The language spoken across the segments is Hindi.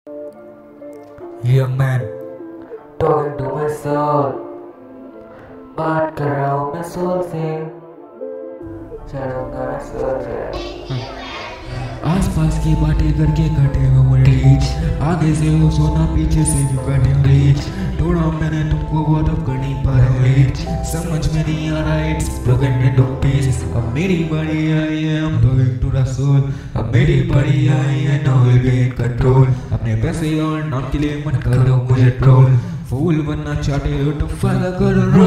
Young man, talking to my soul, बात कर रहा हूँ मैं सोल से, चढ़ूंगा मैं सोल से। आसपास की बातें करके कटे हुए रीच, आगे से वो सोना पीछे से भी कटे रीच। थोड़ा मैंने तुमको बहुत अब करनी पर रीच, समझ में नहीं आ रहा इट्स broken into pieces। अब मेरी बारी आई है, I'm talking to the soul। अब मेरी बारी आई है, now we'll be in control। अपने पैसे और नाम के लिए मत करो मुझे ट्रोल, फूल बनना चाहते हो तो फायदा करो।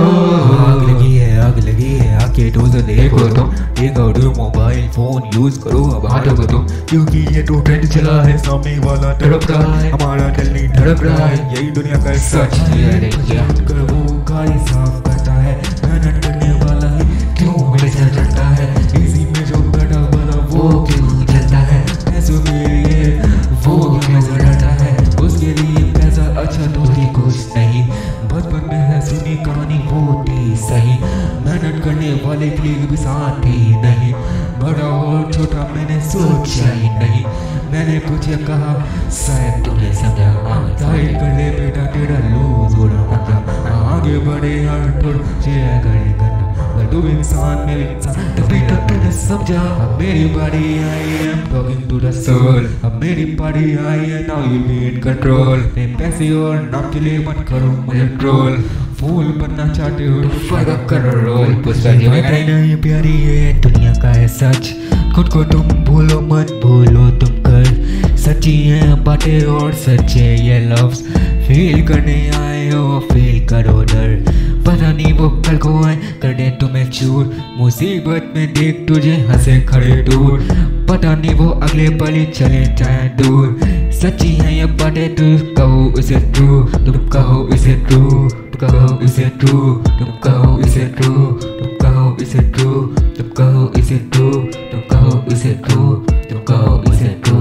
आग लगी है आके तो देखो तुम, take out your mobile phone use करो अब हाथों को तुम, क्योंकि ये तो ट्रेंड चला है, सामने वाला तड़प रहा है, हमारा दिल नहीं धड़क रहा है, यही दुनिया का सच है। कर वो गाड़ी साफ करता है, मेहनत करने वाला है क्यों हमेशा डरता है, इसी में जो बैठा वाला वो क्यों जलता है, पैसों के लिए वो हमेशा डरता है, उसके लिए पैसा अच्छा तो ही कुछ नहीं, बचपन में है सुनी कहानी वो थी सही, मेहनत करने वाले के लिए भी साथ ही नहीं, बड़ा और छोटा मैंने सोचा ही नहीं, मैंने कुछ ये कहा शायद तुमने समझा, जाहिर कर ले बेटा तेरा लूज हो रहा था, आगे बढ़े यार थोड़ा चेयर करे करना, तू इंसान में इंसान तो बेटा तूने समझा। अब मेरी बारी आई है, I'm talking to the soul। अब मेरी बारी आई है, now you'll be in control। पैसे और नाम के लिए मत करो मुझे ट्रोल, फूल बनना चाहते हो तो फायदा करो रोल। नहीं प्यारी है दुनिया का है सच, खुद को तुम भूलो मत भूलो तुम कर, सच्ची है बातें और सच्चे ये लफ्ज, फील करने आए हो फील करो डर, पता नहीं वो कल को आए कर दे तुम्हें चूर, मुसीबत में देख तुझे हंसे खड़े दूर, पता नहीं वो अगले पल ही चले जाए दूर, सच्ची है ये बातें तुम कहो इसे ट्रू, तुम कहो इसे ट्रू, तुम कहो इसे ट्रू, तुम कहो इसे ट्रू, तुम कहो इसे ट्रू, तुम कहो इसे ट्रू, तुम कहो इसे ट्रू, तुम कहो इसे ट्रू।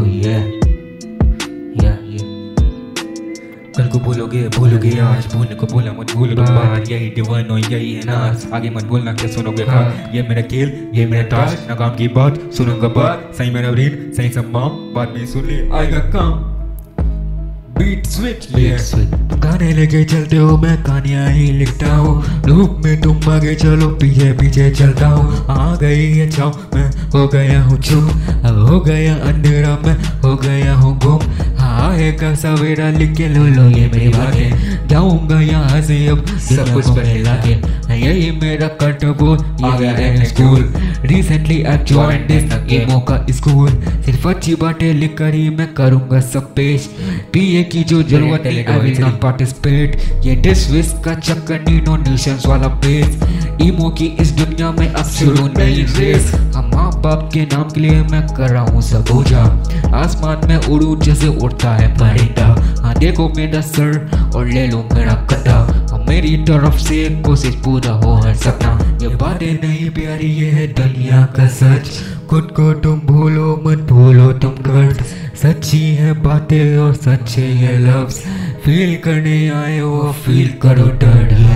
कल को भूलोगे आज, भूलने को बोला मत भूलो तुम बात, यही डिवाइन और यही है नाज, आगे मत बोलना क्या सुनोगे खास, ये मेरा खेल ये मेरा ताश, ना काम की बात सुनूंगा बात, सही मेरा ब्रेन सही सम्मान, बात नहीं सुन ले आएगा काम। बीट स्विच गाने लेके चलते हो मैं कहानियाँ ही लिखता हूँ, लूप में तुम आगे चलो पीछे पीछे चलता हूँ, आ गई है छाँव मैं हो गया हूँ चूप, अब हो गया अंधेरा मैं हो गया हूँ गुम, आएगा सवेरा लिख के लो ये मेरी बातें, जाऊंगा यहाँ से अब सब कुछ बदला के, यही मेरा कर्तव्य आ गया है school, recently I joined this इमो का स्कूल, सिर्फ अच्छी बातें लिख कर ही मैं करूंगा सब पेश, पीए की जो जरूरत है आई विल नॉट पार्टिसिपेट, ये डिस विस का चक्कर नहीं डोनेशंस वाला पेज, इमो की इस दुनिया में अब शुरू नई रेस, हम माँ बाप के नाम के लिए मैं कर रहा हूँ सब बोझा, आसमान में उड़ू जैसे उड़ता है परेटा, हाँ देखो मेरा सर और ले लो मेरा कटा, मेरी तरफ से कोशिश पूरा हो हर सपना, ये बातें नहीं प्यारी ये है दुनिया का सच, खुद को तुम भूलो मत भूलो तुम कर, सच्ची है बातें और सच्चे ये लफ्ज, फील करने आए हो फील करो डर।